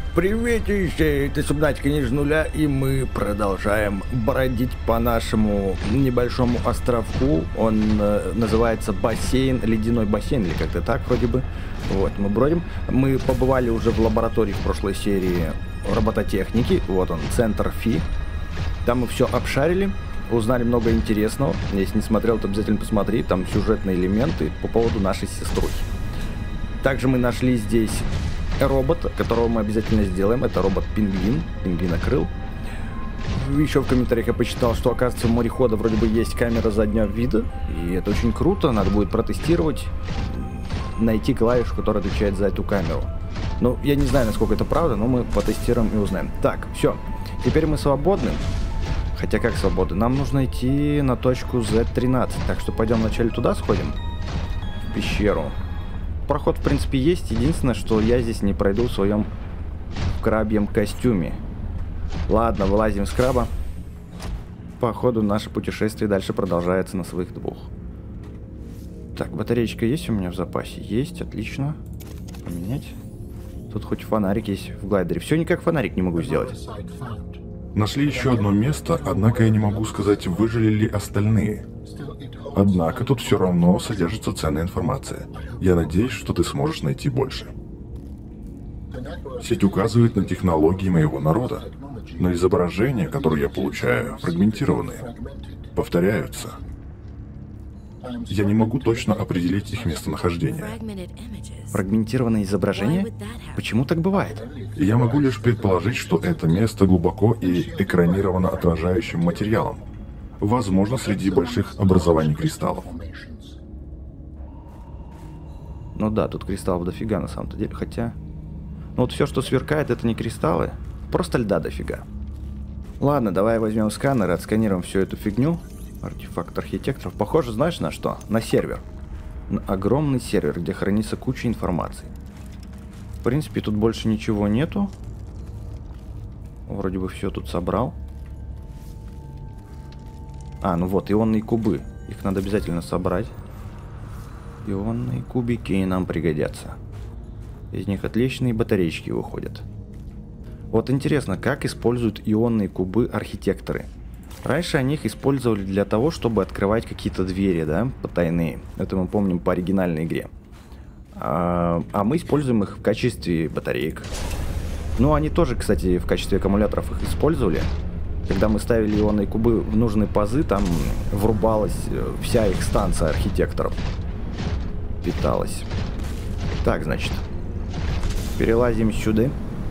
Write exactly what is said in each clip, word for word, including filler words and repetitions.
Приветище, это Субнатика ниже нуля, и мы продолжаем бродить по нашему небольшому островку. Он э, называется бассейн, ледяной бассейн, или как-то так вроде бы. Вот, мы бродим. Мы побывали уже в лаборатории в прошлой серии робототехники. Вот он, центр Фи. Там мы все обшарили, узнали много интересного. Если не смотрел, то обязательно посмотри. Там сюжетные элементы по поводу нашей сеструхи. Также мы нашли здесь робота, которого мы обязательно сделаем. Это робот-пингвин, пингвинокрыл. Еще в комментариях я почитал, что, оказывается, в морехода вроде бы есть камера заднего вида. И это очень круто, надо будет протестировать, найти клавишу, которая отвечает за эту камеру. Ну, я не знаю, насколько это правда, но мы потестируем и узнаем. Так, все. Теперь мы свободны. Хотя как свободны? Нам нужно идти на точку зет тринадцать. Так что пойдем вначале туда сходим. В пещеру. Проход, в принципе, есть. Единственное, что я здесь не пройду в своем крабьем костюме. Ладно, вылазим с краба. Походу, наше путешествие дальше продолжается на своих двух. Так, батареечка есть у меня в запасе? Есть, отлично. Поменять. Тут хоть фонарик есть в глайдере. Все никак фонарик не могу сделать. Нашли еще одно место, однако я не могу сказать, выжили ли остальные. Однако тут все равно содержится ценная информация. Я надеюсь, что ты сможешь найти больше. Сеть указывает на технологии моего народа, но изображения, которые я получаю, фрагментированные, повторяются. Я не могу точно определить их местонахождение. Фрагментированное изображение? Почему так бывает? Я могу лишь предположить, что это место глубоко и экранировано отражающим материалом. Возможно, среди больших образований кристаллов. Ну да, тут кристаллов дофига на самом-то деле, хотя... Ну вот все, что сверкает, это не кристаллы, просто льда дофига. Ладно, давай возьмем сканер и отсканируем всю эту фигню. Артефакт архитекторов. Похоже, знаешь на что? На сервер. На огромный сервер, где хранится куча информации. В принципе, тут больше ничего нету. Вроде бы все тут собрал. А, ну вот, ионные кубы. Их надо обязательно собрать. Ионные кубики нам пригодятся. Из них отличные батареечки выходят. Вот интересно, как используют ионные кубы архитекторы. Раньше они их использовали для того, чтобы открывать какие-то двери, да, потайные. Это мы помним по оригинальной игре. А, а мы используем их в качестве батареек. Ну, они тоже, кстати, в качестве аккумуляторов их использовали. Когда мы ставили ионные кубы в нужные пазы, там врубалась вся их станция архитекторов. Питалась. Так, значит. Перелазим сюда.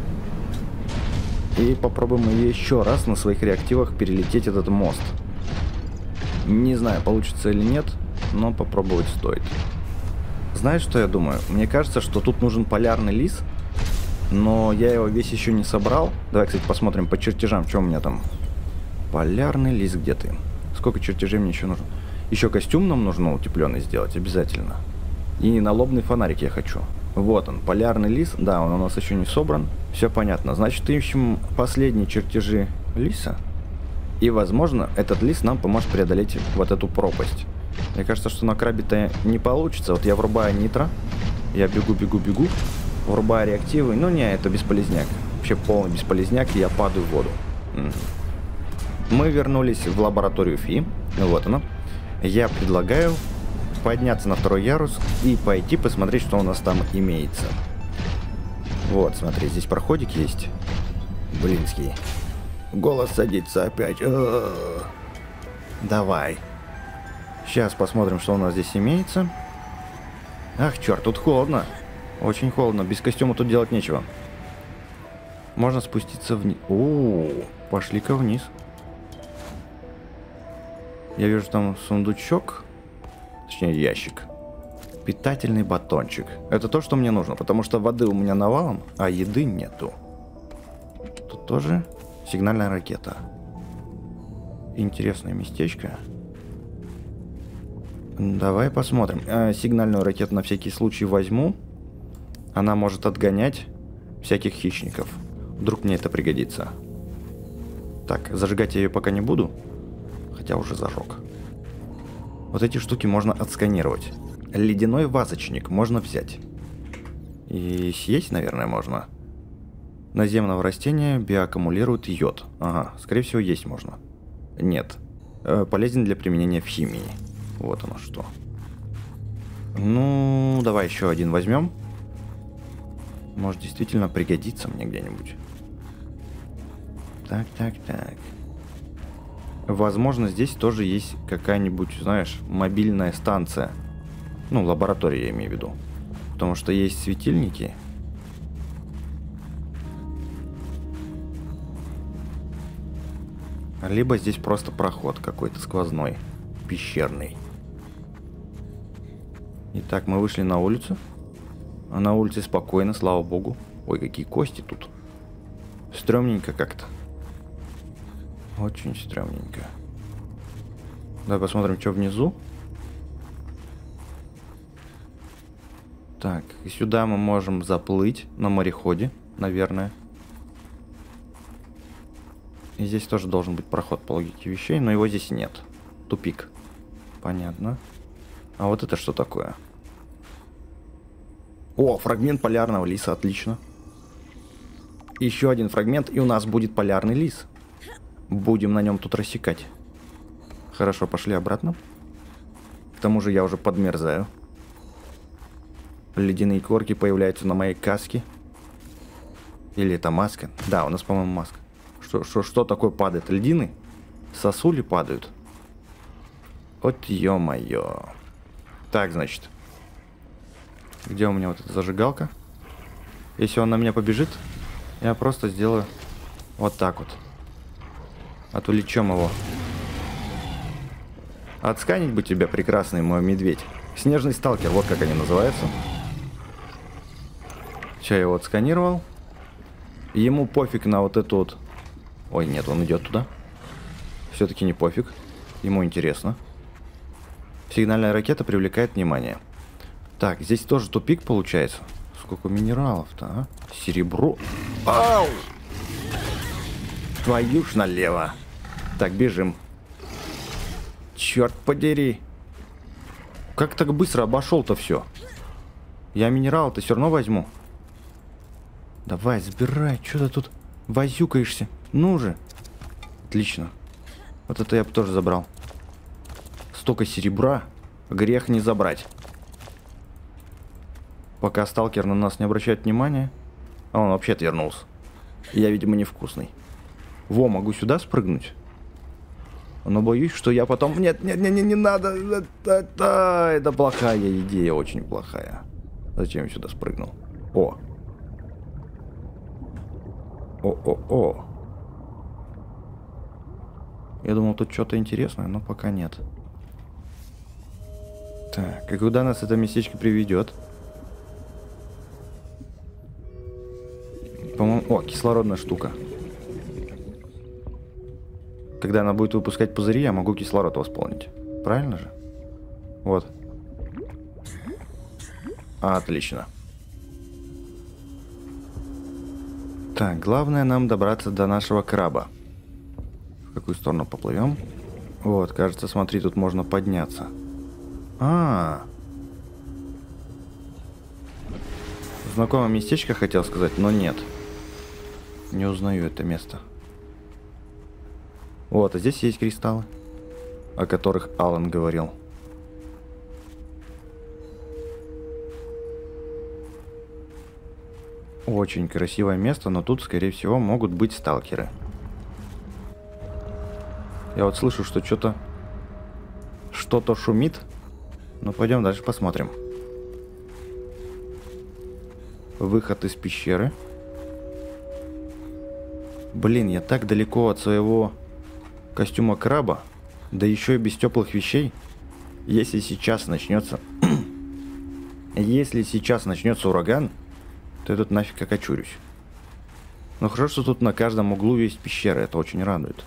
И попробуем еще раз на своих реактивах перелететь этот мост. Не знаю, получится или нет, но попробовать стоит. Знаешь, что я думаю? Мне кажется, что тут нужен полярный лис. Но я его весь еще не собрал. Давай, кстати, посмотрим по чертежам, что у меня там. Полярный лис, где ты? Сколько чертежей мне еще нужно? Еще костюм нам нужно утепленный сделать, обязательно. И налобный фонарик я хочу. Вот он, полярный лис. Да, он у нас еще не собран. Все понятно. Значит, ищем последние чертежи лиса. И, возможно, этот лис нам поможет преодолеть вот эту пропасть. Мне кажется, что на крабе-то не получится. Вот я врубаю нитро. Я бегу, бегу, бегу. Врубаю реактивы. Ну не, это бесполезняк. Вообще полный бесполезняк, и я падаю в воду. Мы вернулись в лабораторию Фи. Вот она. Я предлагаю подняться на второй ярус и пойти посмотреть, что у нас там имеется. Вот, смотри, здесь проходик есть. Блинский. Голос садится опять. О-о-о. Давай. Сейчас посмотрим, что у нас здесь имеется. Ах, черт, тут холодно. Очень холодно. Без костюма тут делать нечего. Можно спуститься вниз. О, пошли-ка вниз. Я вижу там сундучок. Точнее, ящик. Питательный батончик. Это то, что мне нужно, потому что воды у меня навалом, а еды нету. Тут тоже сигнальная ракета. Интересное местечко. Давай посмотрим. А, сигнальную ракету на всякий случай возьму. Она может отгонять всяких хищников. Вдруг мне это пригодится. Так, зажигать я ее пока не буду. Хотя уже зажег. Вот эти штуки можно отсканировать. Ледяной вазочник можно взять. И съесть, наверное, можно. Наземного растения биоаккумулирует йод. Ага, скорее всего, есть можно. Нет. Э, полезен для применения в химии. Вот оно что. Ну, давай еще один возьмем. Может, действительно пригодится мне где-нибудь. Так, так, так. Возможно, здесь тоже есть какая-нибудь, знаешь, мобильная станция. Ну, лаборатория, я имею в виду. Потому что есть светильники. Либо здесь просто проход какой-то сквозной, пещерный. Итак, мы вышли на улицу. А на улице спокойно, слава богу. Ой, какие кости тут. Стрёмненько как-то. Очень стрёмненько. Давай посмотрим, что внизу. Так, и сюда мы можем заплыть на мореходе, наверное. И здесь тоже должен быть проход по логике вещей, но его здесь нет. Тупик. Понятно. А вот это что такое? О, фрагмент полярного лиса, отлично. Еще один фрагмент, и у нас будет полярный лис. Будем на нем тут рассекать. Хорошо, пошли обратно. К тому же я уже подмерзаю. Ледяные корки появляются на моей каске. Или это маска? Да, у нас, по-моему, маска. Что, что, что такое падает? Льдины? Сосули падают? Вот ё-моё. Так, значит. Где у меня вот эта зажигалка? Если он на меня побежит, я просто сделаю вот так вот. Отвлечем его. Отсканить бы тебя, прекрасный мой медведь. Снежный сталкер, вот как они называются. Сейчас я его отсканировал. Ему пофиг на вот эту вот... Ой, нет, он идет туда. Все-таки не пофиг. Ему интересно. Сигнальная ракета привлекает внимание. Так, здесь тоже тупик получается. Сколько минералов-то, а? Серебро. Ау! Твою ж налево. Так, бежим. Черт подери. Как так быстро обошел-то все? Я минерал-то все равно возьму. Давай, забирай. Что ты тут возюкаешься? Ну же. Отлично. Вот это я бы тоже забрал. Столько серебра. Грех не забрать. Пока сталкер на нас не обращает внимания. А он вообще отвернулся. Я, видимо, невкусный. Во, могу сюда спрыгнуть. Но боюсь, что я потом... Нет, нет, нет, нет, не надо. Это, это, это плохая идея, очень плохая. Зачем я сюда спрыгнул? О. О-о-о. Я думал, тут что-то интересное, но пока нет. Так, и куда нас это местечко приведет? По-моему... О, кислородная штука. Когда она будет выпускать пузыри, я могу кислород восполнить. Правильно же? Вот. Отлично. Так, главное нам добраться до нашего краба. В какую сторону поплывем? Вот, кажется, смотри, тут можно подняться. А, -а, -а. Знакомое местечко хотел сказать, но нет. Не узнаю это место. Вот, а здесь есть кристаллы, о которых Алан говорил. Очень красивое место, но тут, скорее всего, могут быть сталкеры. Я вот слышу, что что-то... Что-то шумит. Ну, пойдем дальше посмотрим. Выход из пещеры. Блин, я так далеко от своего костюма краба. Да еще и без теплых вещей. Если сейчас начнется... Если сейчас начнется ураган, то я тут нафиг окочурюсь. Но хорошо, что тут на каждом углу есть пещера. Это очень радует.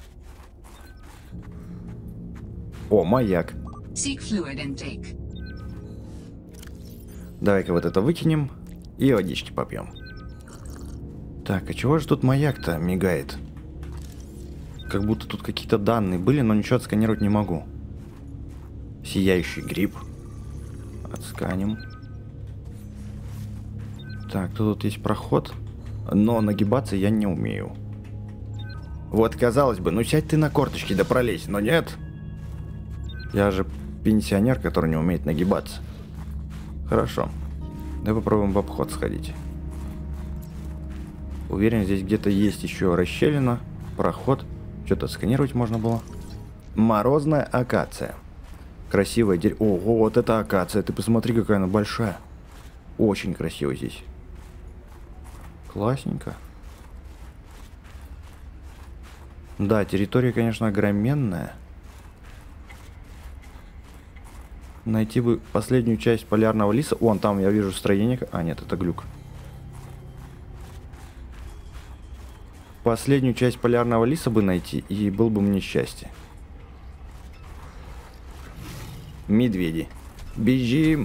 О, маяк. Давай-ка вот это выкинем и водички попьем. Так, а чего же тут маяк-то мигает? Как будто тут какие-то данные были, но ничего отсканировать не могу. Сияющий гриб. Отсканим. Так, тут есть проход. Но нагибаться я не умею. Вот, казалось бы, ну сядь ты на корточки да пролезь, но нет. Я же пенсионер, который не умеет нагибаться. Хорошо. Давай попробуем в обход сходить. Уверен, здесь где-то есть еще расщелина, проход. Что-то сканировать можно было. Морозная акация. Красивое дерево. Ого, вот это акация. Ты посмотри, какая она большая. Очень красиво здесь. Классненько. Да, территория, конечно, огроменная. Найти бы последнюю часть полярного лиса. Вон там я вижу строение. А, нет, это глюк. Последнюю часть полярного лиса бы найти, и был бы мне счастье. Медведи. Бежим.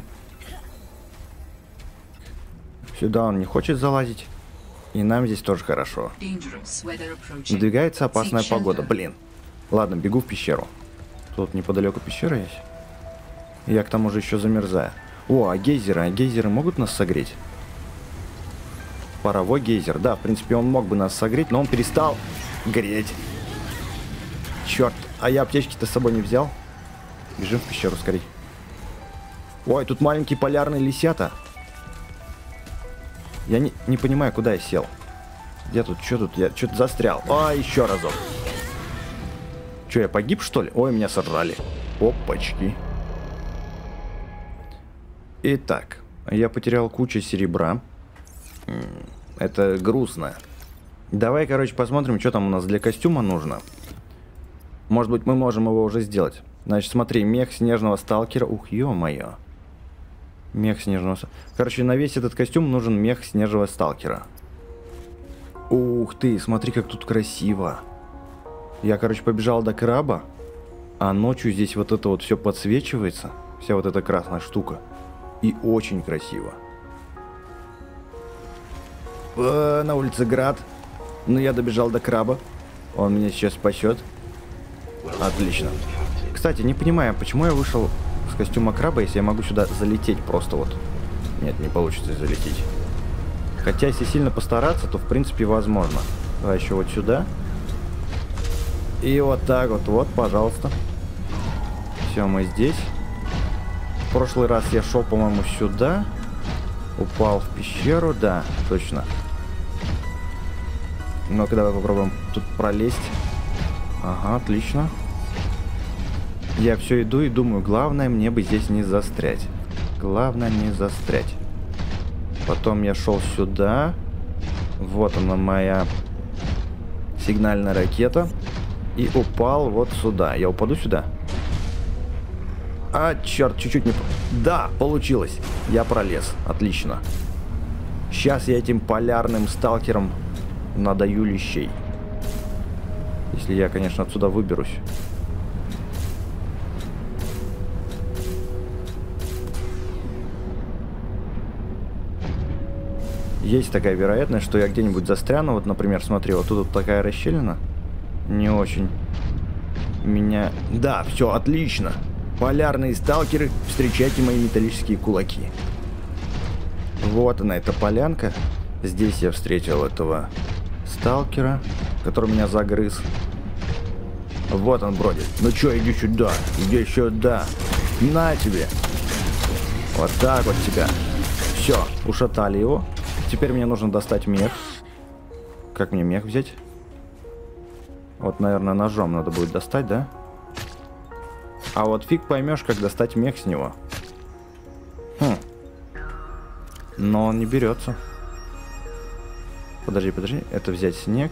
Сюда он не хочет залазить. И нам здесь тоже хорошо. Надвигается опасная погода. Блин. Ладно, бегу в пещеру. Тут неподалеку пещера есть. Я к тому же еще замерзаю. О, а гейзеры? А гейзеры могут нас согреть? Паровой гейзер. Да, в принципе, он мог бы нас согреть, но он перестал греть. Черт. А я аптечки-то с собой не взял. Бежим в пещеру скорей. Ой, тут маленькие полярные лисята. Я не, не понимаю, куда я сел. Где тут? Что тут? Я что-то застрял. А, еще разок. Че, я погиб, что ли? Ой, меня сожрали. Опачки. Итак, я потерял кучу серебра. Это грустно. Давай, короче, посмотрим, что там у нас для костюма нужно. Может быть, мы можем его уже сделать. Значит, смотри, мех снежного сталкера. Ух, ё-моё. Мех снежного сталкера. Короче, на весь этот костюм нужен мех снежного сталкера. Ух ты, смотри, как тут красиво. Я, короче, побежал до краба. А ночью здесь вот это вот все подсвечивается. Вся вот эта красная штука. И очень красиво. Э, на улице град. Но я добежал до краба. Он меня сейчас спасет. Отлично. Кстати, не понимаю, почему я вышел с костюма краба, если я могу сюда залететь просто вот. Нет, не получится залететь. Хотя, если сильно постараться, то в принципе возможно. Давай еще вот сюда. И вот так вот, вот, пожалуйста. Все, мы здесь. В прошлый раз я шел, по-моему, сюда. Упал в пещеру, да, точно. Ну-ка, давай попробуем тут пролезть. Ага, отлично. Я все иду и думаю, главное мне бы здесь не застрять. Главное не застрять. Потом я шел сюда. Вот она, моя сигнальная ракета. И упал вот сюда. Я упаду сюда? А, черт, чуть-чуть не... Да, получилось. Я пролез. Отлично. Сейчас я этим полярным сталкером надаю лещей. Если я, конечно, отсюда выберусь. Есть такая вероятность, что я где-нибудь застряну. Вот, например, смотри, вот тут вот такая расщелина. Не очень меня... Да, все, отлично. Полярные сталкеры, встречайте мои металлические кулаки. Вот она, эта полянка. Здесь я встретил этого сталкера, который меня загрыз. Вот он бродит. Ну чё, иди сюда, иди сюда. На тебе. Вот так вот тебя. Все, ушатали его. Теперь мне нужно достать мех. Как мне мех взять? Вот, наверное, ножом надо будет достать, да? А вот фиг поймешь, как достать мех с него. Хм. Но он не берется. Подожди, подожди. Это взять снег.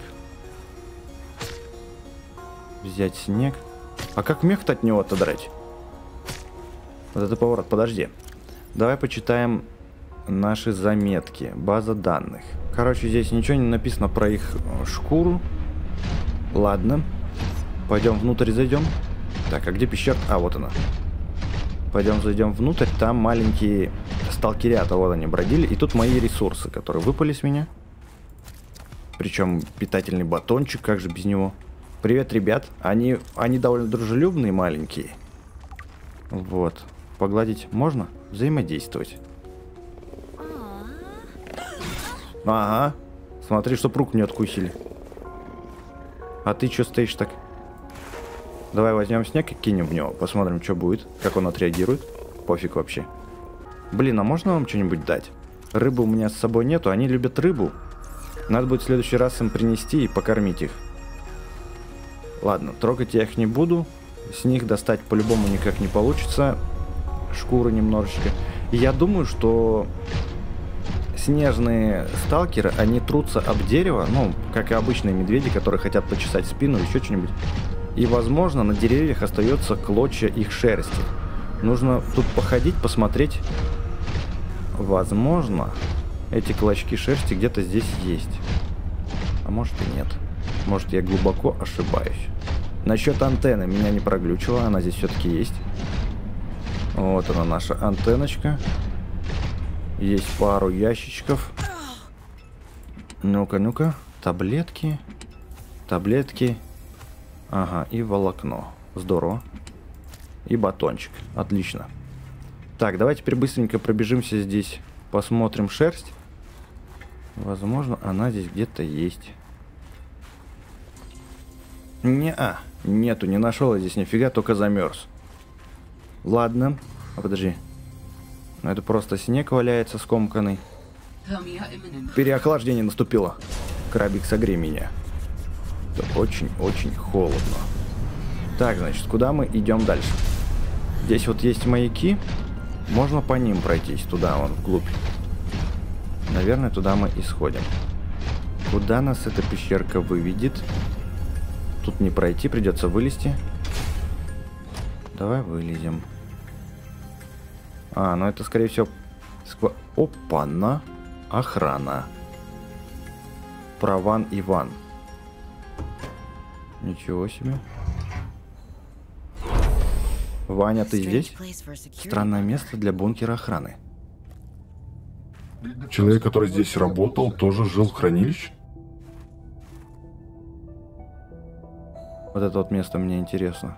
Взять снег. А как мех-то от него отодрать? Вот это поворот. Подожди. Давай почитаем наши заметки. База данных. Короче, здесь ничего не написано про их шкуру. Ладно. Пойдем внутрь зайдем. Так, а где пещера? А, вот она. Пойдем зайдем внутрь. Там маленькие сталкерята. Вот они бродили. И тут мои ресурсы, которые выпали с меня. Причем питательный батончик. Как же без него? Привет, ребят. Они, они довольно дружелюбные, маленькие. Вот. Погладить можно? Взаимодействовать. Ага. Смотри, чтоб руку не откусили. А ты что стоишь так? Давай возьмем снег и кинем в него. Посмотрим, что будет. Как он отреагирует. Пофиг вообще. Блин, а можно вам что-нибудь дать? Рыбы у меня с собой нету. Они любят рыбу. Надо будет в следующий раз им принести и покормить их. Ладно, трогать я их не буду. С них достать по-любому никак не получится. Шкуры немножечко. И я думаю, что снежные сталкеры, они трутся об дерево, ну, как и обычные медведи, которые хотят почесать спину или еще что-нибудь. И, возможно, на деревьях остается клочья их шерсти. Нужно тут походить, посмотреть. Возможно, эти клочки шерсти где-то здесь есть. А может и нет. Может, я глубоко ошибаюсь. Насчет антенны меня не проглючила, она здесь все-таки есть. Вот она, наша антенночка. Есть пару ящичков. Ну-ка, ну-ка. Таблетки. Таблетки. Ага, и волокно. Здорово. И батончик. Отлично. Так, давай теперь быстренько пробежимся здесь. Посмотрим шерсть. Возможно, она здесь где-то есть. Не-а. Нету, не нашел я здесь нифига, только замерз. Ладно. А подожди. Ну это просто снег валяется скомканный. Переохлаждение наступило. Крабик, согрей меня. Это очень-очень холодно. Так, значит, куда мы идем дальше? Здесь вот есть маяки. Можно по ним пройтись туда, вон, вглубь. Наверное, туда мы и сходим. Куда нас эта пещерка выведет? Тут не пройти, придется вылезти. Давай вылезем. А, ну это, скорее всего... Сква... Опа-на! Охрана. Прован Иван. Ничего себе. Ваня, ты здесь? Странное место для бункера охраны. Человек, который здесь работал, тоже жил в хранилище? Вот это вот место мне интересно.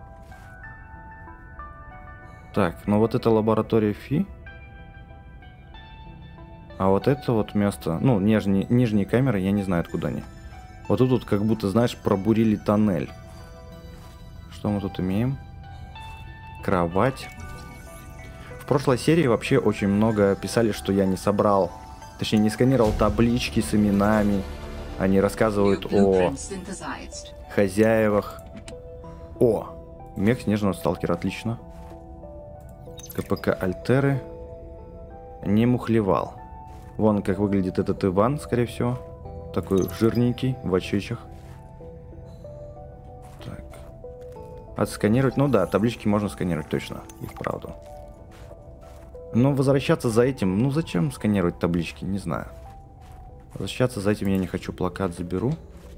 Так, ну вот это лаборатория Фи. А вот это вот место, ну, нижние, нижние камеры, я не знаю, откуда они. Вот тут вот как будто, знаешь, пробурили тоннель. Что мы тут имеем? Кровать. В прошлой серии вообще очень много писали, что я не собрал, точнее, не сканировал таблички с именами. Они рассказывают о хозяевах. О, мех снежного сталкера, отлично. КПК Альтеры. Не мухлевал. Вон как выглядит этот Иван, скорее всего. Такой жирненький, в очечах. Так. Отсканировать. Ну да, таблички можно сканировать точно. И вправду. Но возвращаться за этим... Ну зачем сканировать таблички? Не знаю. Возвращаться за этим я не хочу. Плакат заберу.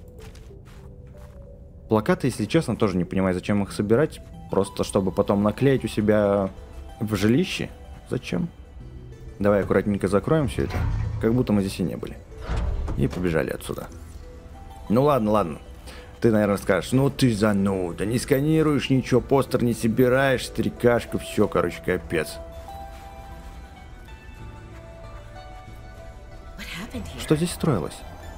Плакаты, если честно, тоже не понимаю, зачем их собирать. Просто чтобы потом наклеить у себя в жилище. Зачем? Давай аккуратненько закроем все это. Как будто мы здесь и не были. И побежали отсюда. Ну ладно, ладно. Ты, наверное, скажешь, ну ты зануда. Не сканируешь ничего, постер не собираешь, старикашка, все, короче, капец. Что здесь строилось?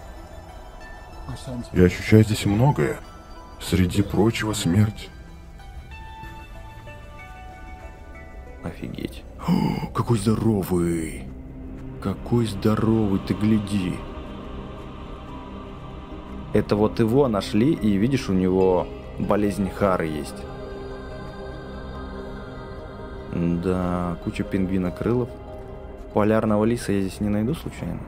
Я ощущаю здесь многое. Среди прочего, смерть. Офигеть. О, какой здоровый. Какой здоровый, ты гляди. Это вот его нашли, и видишь, у него болезнь Хары есть. Да, куча пингвинокрылов. Полярного лиса я здесь не найду случайно.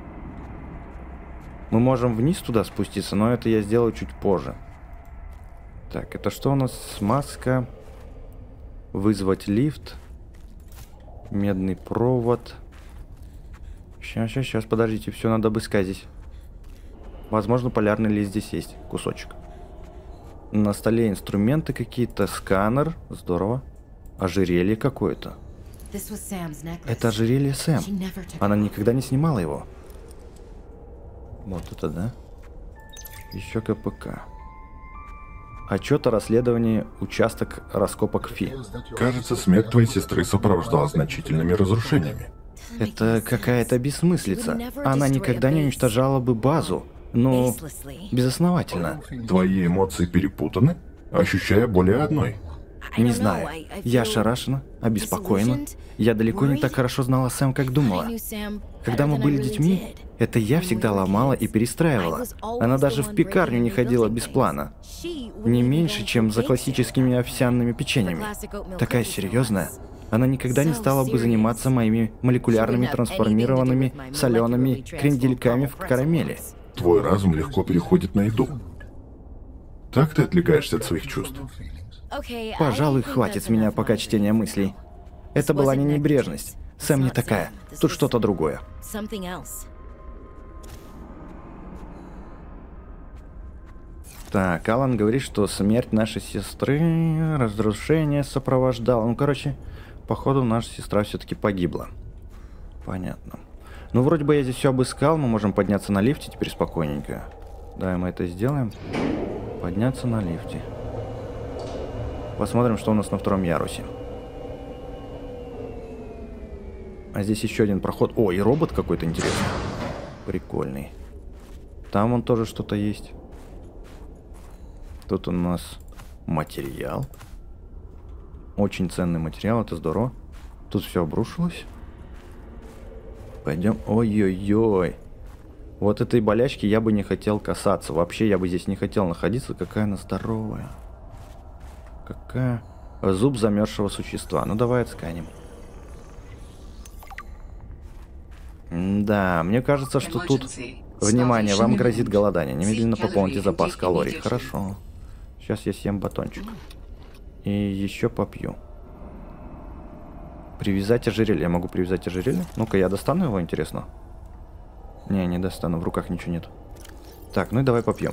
Мы можем вниз туда спуститься, но это я сделаю чуть позже. Так, это что у нас? Смазка. Вызвать лифт. Медный провод. Сейчас, сейчас, сейчас, подождите, все надо обыскать здесь. Возможно, полярный лист здесь есть, кусочек. На столе инструменты какие-то, сканер, здорово. Ожерелье какое-то. Это ожерелье Сэм. Она никогда не снимала его. Вот это, да? Еще КПК. Отчет о расследовании, участок раскопок Фи. Кажется, смерть твоей сестры сопровождалась значительными разрушениями. Это какая-то бессмыслица. Она никогда не уничтожала бы базу. Ну, безосновательно. Твои эмоции перепутаны, ощущая более одной. Не знаю. Я ошарашена, обеспокоена. Я далеко не так хорошо знала Сэм, как думала. Когда мы были детьми, это я всегда ломала и перестраивала. Она даже в пекарню не ходила без плана. Не меньше, чем за классическими овсяными печеньями. Такая серьезная. Она никогда не стала бы заниматься моими молекулярными трансформированными солеными крендельками в карамели. Твой разум легко переходит на еду. Так ты отвлекаешься от своих чувств. Пожалуй, хватит с меня пока чтения мыслей. Это была не небрежность. Сэм не такая. Тут что-то другое. Так, Алан говорит, что смерть нашей сестры, разрушение сопровождало. Ну, короче, походу наша сестра все-таки погибла. Понятно. Ну, вроде бы я здесь все обыскал. Мы можем подняться на лифте теперь спокойненько. Давай мы это сделаем. Подняться на лифте. Посмотрим, что у нас на втором ярусе. А здесь еще один проход. О, и робот какой-то интересный. Прикольный. Там вон тоже что-то есть. Тут у нас материал. Очень ценный материал, это здорово. Тут все обрушилось. Пойдем. Ой-ой-ой. Вот этой болячки я бы не хотел касаться. Вообще я бы здесь не хотел находиться. Какая она здоровая. Какая... Зуб замерзшего существа. Ну давай отсканем. Да, мне кажется, что тут... Внимание, вам грозит голодание. Немедленно пополните запас калорий. Хорошо. Сейчас я съем батончик. И еще попью. Привязать ожерелье. Я могу привязать ожерелье? Ну-ка, я достану его, интересно? Не, не достану. В руках ничего нет. Так, ну и давай попьем.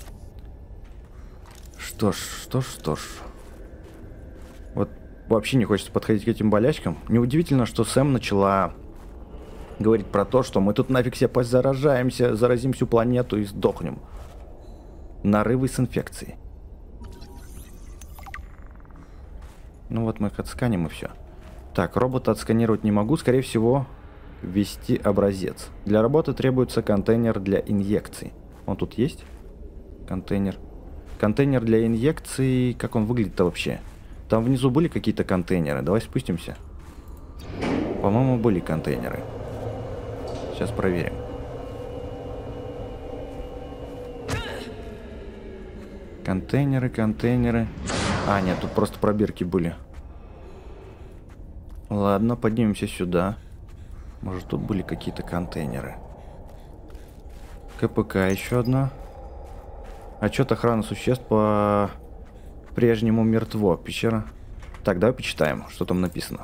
Что ж, что ж, что ж. Вот вообще не хочется подходить к этим болячкам. Неудивительно, что Сэм начала говорить про то, что мы тут нафиг все позаражаемся, заразим всю планету и сдохнем. Нарывы с инфекцией. Ну вот мы их отсканим и все. Так, робота отсканировать не могу. Скорее всего, ввести образец. Для работы требуется контейнер для инъекций. Он тут есть? Контейнер. Контейнер для инъекций. Как он выглядит-то вообще? Там внизу были какие-то контейнеры. Давай спустимся. По-моему, были контейнеры. Сейчас проверим. Контейнеры, контейнеры. А, нет, тут просто пробирки были. Ладно, поднимемся сюда. Может, тут были какие-то контейнеры. КПК еще одна. Отчет охраны существ по прежнему мертво. Пещера. Так, давай почитаем, что там написано.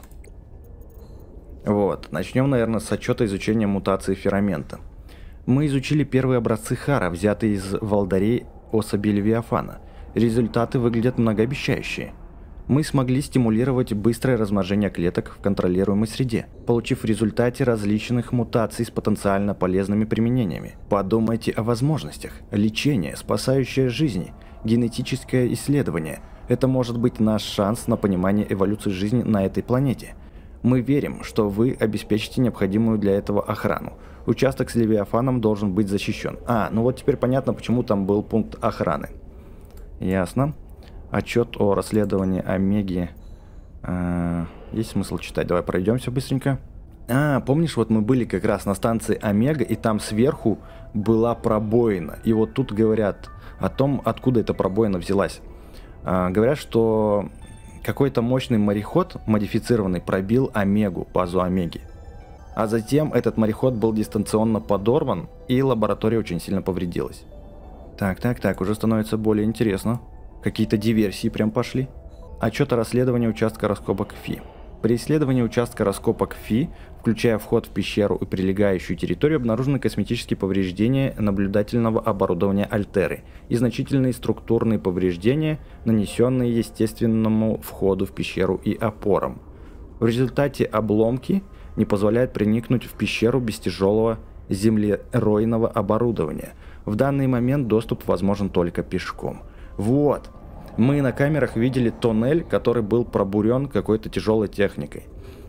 Вот, начнем, наверное, с отчета изучения мутации феррамента. Мы изучили первые образцы Хара, взятые из волдарей особи Левиафана. Результаты выглядят многообещающие. Мы смогли стимулировать быстрое размножение клеток в контролируемой среде, получив в результате различных мутаций с потенциально полезными применениями. Подумайте о возможностях. Лечение, спасающее жизни, генетическое исследование. Это может быть наш шанс на понимание эволюции жизни на этой планете. Мы верим, что вы обеспечите необходимую для этого охрану. Участок с Левиафаном должен быть защищен. А, ну вот теперь понятно, почему там был пункт охраны. Ясно. Отчет о расследовании Омеги. А, есть смысл читать? Давай пройдемся быстренько. А, помнишь, вот мы были как раз на станции Омега, и там сверху была пробоина. И вот тут говорят о том, откуда эта пробоина взялась. А, говорят, что какой-то мощный мореход, модифицированный, пробил Омегу, базу Омеги. А затем этот мореход был дистанционно подорван, и лаборатория очень сильно повредилась. Так, так, так, уже становится более интересно. Какие-то диверсии прям пошли. Отчет о расследовании участка раскопок Фи. При исследовании участка раскопок Фи, включая вход в пещеру и прилегающую территорию, обнаружены косметические повреждения наблюдательного оборудования Альтеры и значительные структурные повреждения, нанесенные естественному входу в пещеру и опорам. В результате обломки не позволяют проникнуть в пещеру без тяжелого землеройного оборудования. В данный момент доступ возможен только пешком. Вот. Мы на камерах видели тоннель, который был пробурен какой-то тяжелой техникой.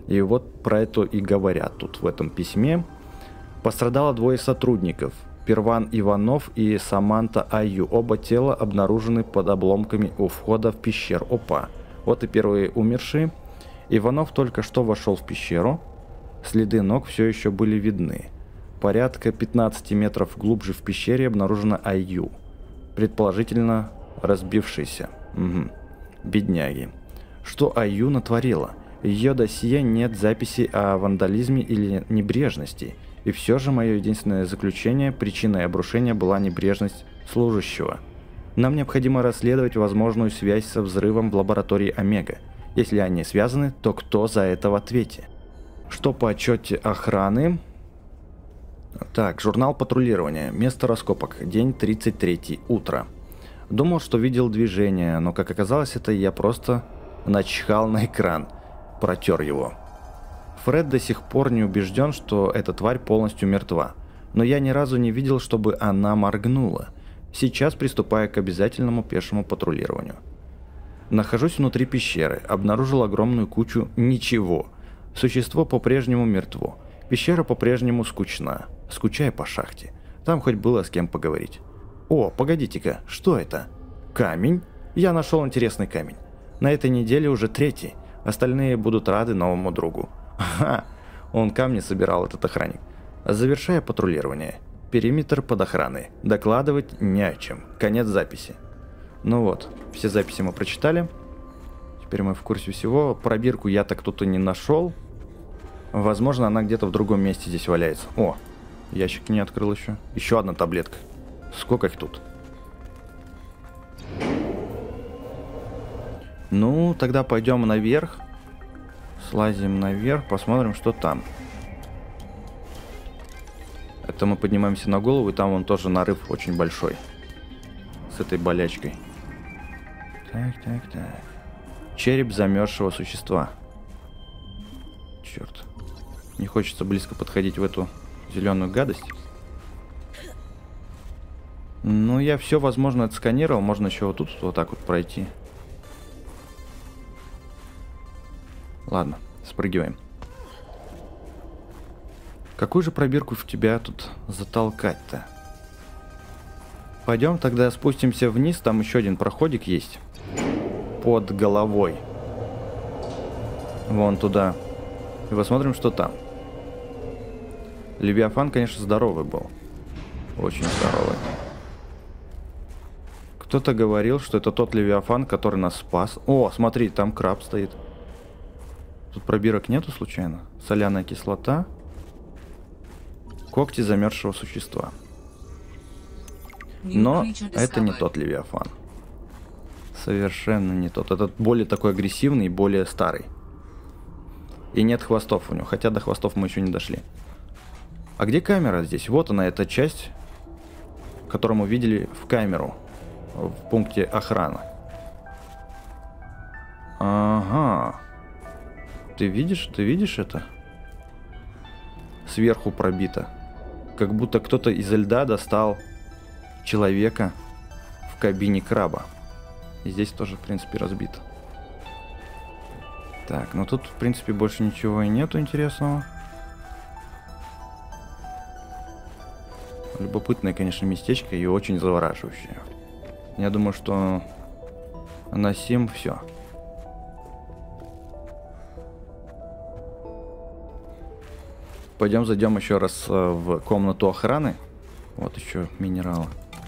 И вот про это и говорят тут в этом письме. Пострадало двое сотрудников. Перван Иванов и Саманта Аю. Оба тела обнаружены под обломками у входа в пещеру. Опа. Вот и первые умершие. Иванов только что вошел в пещеру. Следы ног все еще были видны. Порядка пятнадцати метров глубже в пещере обнаружена Аю. Предположительно разбившийся. Угу. Бедняги. Что Аю натворила? В ее досье нет записи о вандализме или небрежности. И все же мое единственное заключение: причиной обрушения была небрежность служащего. Нам необходимо расследовать возможную связь со взрывом в лаборатории Омега. Если они связаны, то кто за это в ответе? Что по отчете охраны? Так, журнал патрулирования. Место раскопок. День тридцать третий. Утро. Думал, что видел движение, но, как оказалось, это я просто начихал на экран. Протер его. Фред до сих пор не убежден, что эта тварь полностью мертва. Но я ни разу не видел, чтобы она моргнула. Сейчас приступаю к обязательному пешему патрулированию. Нахожусь внутри пещеры. Обнаружил огромную кучу ничего. Существо по-прежнему мертво. Пещера по-прежнему скучна. Скучаю по шахте. Там хоть было с кем поговорить. О, погодите-ка, что это? Камень? Я нашел интересный камень. На этой неделе уже третий. Остальные будут рады новому другу. Ха, он камни собирал, этот охранник. Завершая патрулирование. Периметр под охраной. Докладывать не о чем. Конец записи. Ну вот, все записи мы прочитали. Теперь мы в курсе всего. Пробирку я так тут и не нашел. Возможно, она где-то в другом месте здесь валяется. О, ящик не открыл еще. Еще одна таблетка. Сколько их тут? Ну, тогда пойдем наверх. Слазим наверх, посмотрим, что там. Это мы поднимаемся на голову, и там вон тоже нарыв очень большой. С этой болячкой. Так, так, так. Череп замерзшего существа. Черт. Не хочется близко подходить в эту зеленую гадость. Ну, я все, возможно, отсканировал. Можно еще вот тут вот так вот пройти. Ладно, спрыгиваем. Какую же пробирку в тебя тут затолкать-то? Пойдем тогда спустимся вниз. Там еще один проходик есть. Под головой. Вон туда. И посмотрим, что там. Левиафан, конечно, здоровый был. Очень здоровый. Кто-то говорил, что это тот Левиафан, который нас спас. О, смотри, там краб стоит. Тут пробирок нету случайно? Соляная кислота. Когти замерзшего существа. Но это не тот Левиафан. Совершенно не тот. Этот более такой агрессивный и более старый. И нет хвостов у него. Хотя до хвостов мы еще не дошли. А где камера здесь? Вот она, эта часть, которую мы видели в камеру. В пункте охраны. Ага. Ты видишь? Ты видишь это? Сверху пробито. Как будто кто-то из льда достал человека в кабине краба. И здесь тоже, в принципе, разбито. Так, ну тут, в принципе, больше ничего и нету интересного. Любопытное, конечно, местечко и очень завораживающее. Я думаю, что на сим все. Пойдем зайдем еще раз в комнату охраны. Вот еще минералы.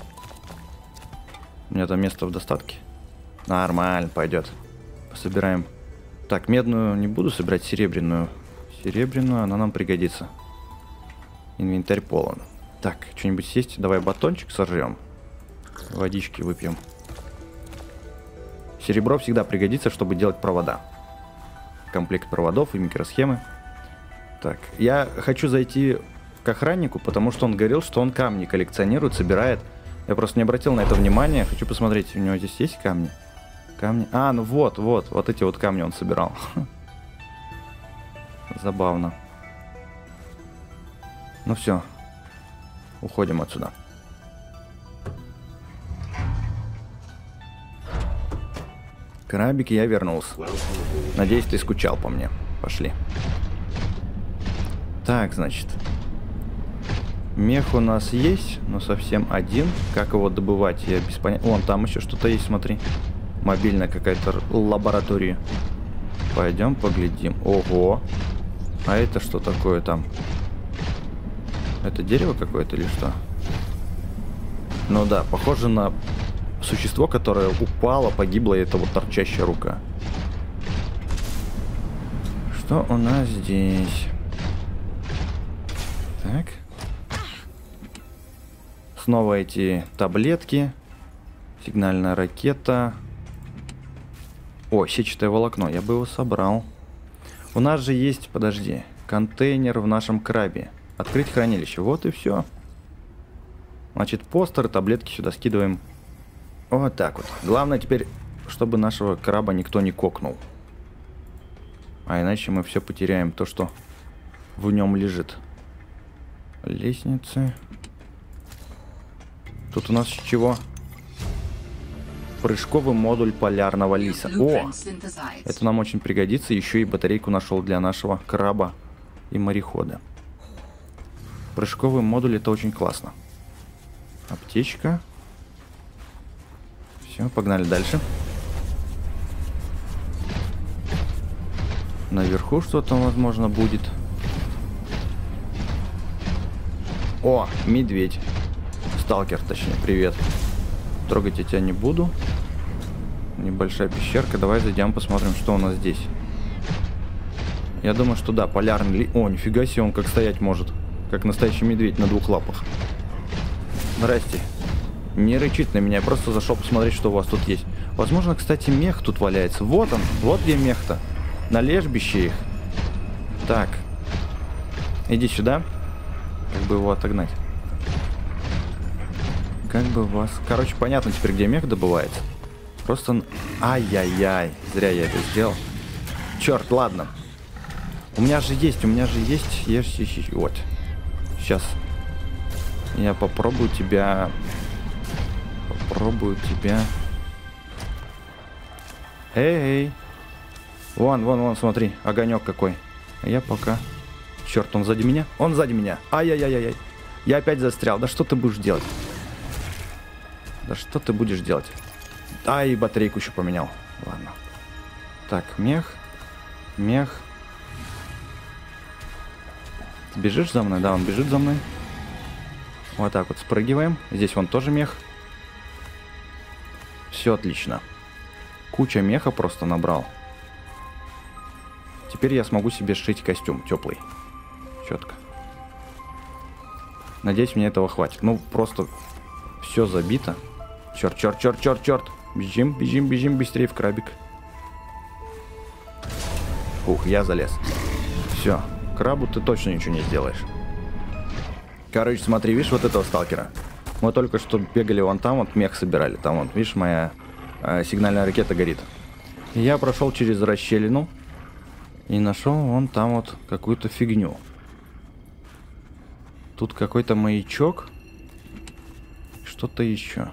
У меня там места в достатке. Нормально, пойдет. Пособираем. Так, медную не буду собирать, серебряную. Серебряную, она нам пригодится. Инвентарь полон. Так, что-нибудь съесть? Давай батончик сожрем. Водички выпьем. Серебро всегда пригодится, чтобы делать провода. Комплект проводов и микросхемы. Так, я хочу зайти к охраннику, потому что он говорил, что он камни коллекционирует, собирает. Я просто не обратил на это внимания. Хочу посмотреть, у него здесь есть камни? Камни. А, ну вот, вот, вот эти вот камни он собирал. Забавно. Ну все. Уходим отсюда. Крабик, я вернулся. Надеюсь, ты скучал по мне. Пошли. Так, значит. Мех у нас есть, но совсем один. Как его добывать, я без понятия. Вон там еще что-то есть, смотри. Мобильная какая-то лаборатория. Пойдем поглядим. Ого. А это что такое там? Это дерево какое-то или что? Ну да, похоже на существо, которое упало, погибло, и это вот торчащая рука. Что у нас здесь? Так. Снова эти таблетки. Сигнальная ракета. О, сетчатое волокно. Я бы его собрал. У нас же есть, подожди, контейнер в нашем крабе. Открыть хранилище. Вот и все. Значит, постеры, таблетки сюда скидываем. Вот так вот. Главное теперь, чтобы нашего краба никто не кокнул. А иначе мы все потеряем, то, что в нем лежит. Лестницы. Тут у нас чего? Прыжковый модуль полярного лиса. О! Это нам очень пригодится. Еще и батарейку нашел для нашего краба и морехода. Прыжковый модуль — это очень классно. Аптечка. Все, погнали дальше. Наверху что-то, возможно, будет. О, медведь. Сталкер, точнее, привет. Трогать я тебя не буду. Небольшая пещерка. Давай зайдем, посмотрим, что у нас здесь. Я думаю, что да, полярный ли... О, нифига себе, он как стоять может. Как настоящий медведь на двух лапах. Здрасте. Не рычит на меня, я просто зашел посмотреть, что у вас тут есть. Возможно, кстати, мех тут валяется. Вот он, вот где мех-то. На лежбище их. Так. Иди сюда. Как бы его отогнать. Как бы вас... Короче, понятно теперь, где мех добывается. Просто... Ай-яй-яй. Зря я это сделал. Черт, ладно. У меня же есть, у меня же есть... Ешь, ешь, ешь. Вот. Сейчас. Я попробую тебя... Попробую тебя... Эй! Вон, вон, вон, смотри. Огонек какой. А я пока... Черт, он сзади меня? Он сзади меня. Ай-яй-яй-яй. Я опять застрял. Да что ты будешь делать? Да что ты будешь делать? Ай, батарейку еще поменял. Ладно. Так, мех. Мех. Ты бежишь за мной? Да, он бежит за мной. Вот так вот спрыгиваем. Здесь вон тоже мех. Все отлично. Куча меха просто набрал. Теперь я смогу себе сшить костюм теплый. Четко. Надеюсь, мне этого хватит. Ну, просто все забито. Черт, черт, черт, черт, черт. Бежим, бежим, бежим быстрее в крабик. Ух, я залез. Все. Крабу ты точно ничего не сделаешь. Короче, смотри, видишь вот этого сталкера? Мы только что бегали вон там, вот мех собирали. Там вот, видишь, моя э, сигнальная ракета горит. И я прошел через расщелину и нашел вон там вот какую-то фигню. Тут какой-то маячок. Что-то еще.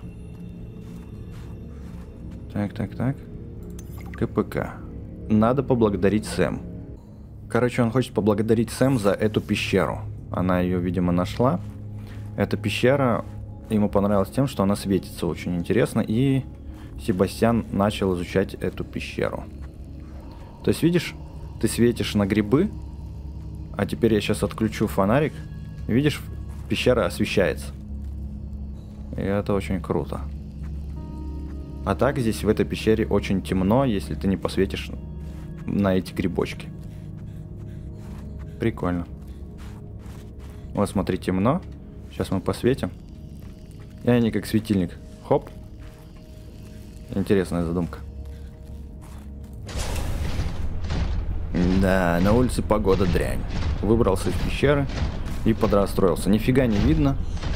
Так, так, так. КПК. Надо поблагодарить Сэм. Короче, он хочет поблагодарить Сэм за эту пещеру. Она ее, видимо, нашла. Эта пещера ему понравилась тем, что она светится очень интересно. И Себастьян начал изучать эту пещеру. То есть, видишь, ты светишь на грибы. А теперь я сейчас отключу фонарик. И видишь, пещера освещается. И это очень круто. А так здесь в этой пещере очень темно, если ты не посветишь на эти грибочки. Прикольно. Вот смотри, темно. Сейчас мы посветим. И они как светильник. Хоп. Интересная задумка. Да, на улице погода дрянь. Выбрался из пещеры и подрастроился. Нифига не видно.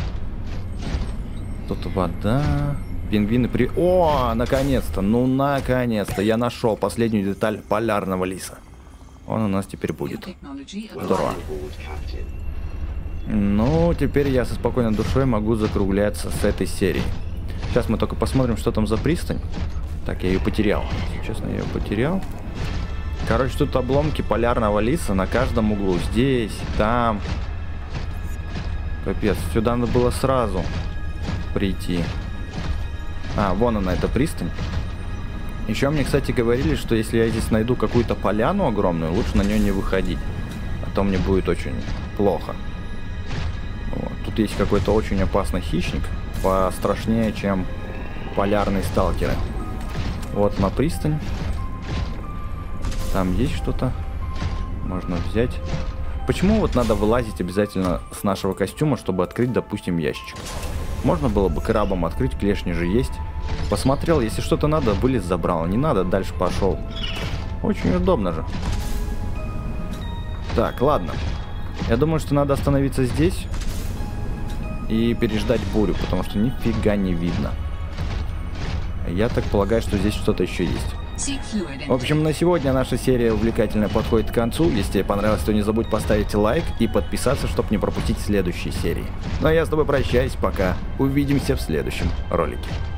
Тут вода. Пингвины при... О, наконец-то, ну наконец-то. Я нашел последнюю деталь полярного лиса. Он у нас теперь будет. Здорово. Ну, теперь я со спокойной душой могу закругляться с этой серии. Сейчас мы только посмотрим, что там за пристань. Так, я ее потерял. Честно, я ее потерял. Короче, тут обломки полярного лиса на каждом углу. Здесь, там. Капец, сюда надо было сразу прийти. А, вон она, эта пристань. Еще мне, кстати, говорили, что если я здесь найду какую-то поляну огромную, лучше на нее не выходить. А то мне будет очень плохо. Вот. Тут есть какой-то очень опасный хищник. Пострашнее, чем полярные сталкеры. Вот на пристань. Там есть что-то. Можно взять. Почему вот надо вылазить обязательно с нашего костюма, чтобы открыть, допустим, ящичек? Можно было бы крабом открыть, клешни же есть. Посмотрел, если что-то надо, вылез, забрал. Не надо, дальше пошел. Очень удобно же. Так, ладно. Я думаю, что надо остановиться здесь и переждать бурю, потому что нифига не видно. Я так полагаю, что здесь что-то еще есть. В общем, на сегодня наша серия увлекательная подходит к концу. Если тебе понравилось, то не забудь поставить лайк и подписаться, чтобы не пропустить следующие серии. Ну а я с тобой прощаюсь, пока. Увидимся в следующем ролике.